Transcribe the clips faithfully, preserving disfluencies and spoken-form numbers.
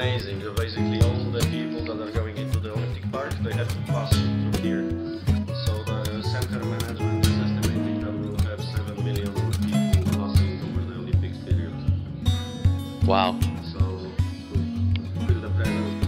amazing. Basically, all the people that are going into the Olympic Park, they have to pass through here. So the center management is estimating that we'll have seven million people passing over the Olympics period. Wow. So feel the presence.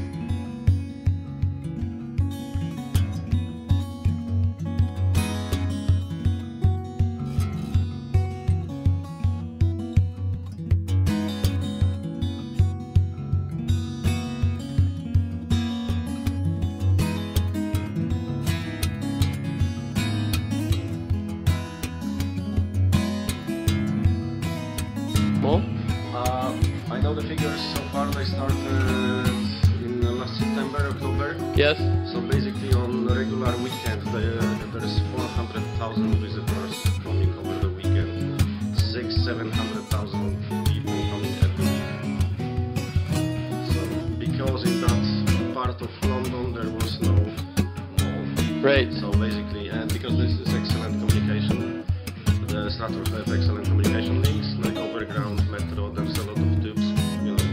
More? Uh, I know the figures so far. They started in uh, last September, October. Yes. So basically, on a regular weekend, there there's four hundred thousand visitors coming over the weekend. Six, seven hundred thousand people coming every week. So because in that part of London there was no mall. Great. So basically, and because this is excellent communication, the Stratford have excellent communication links, like overground, metro, there's a lot of tubes, you know.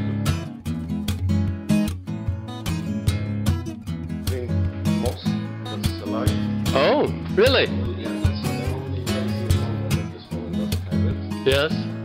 I think Moss, that's alive. Oh, really? Yeah, that's the only place in London that this one doesn't have it. Yes.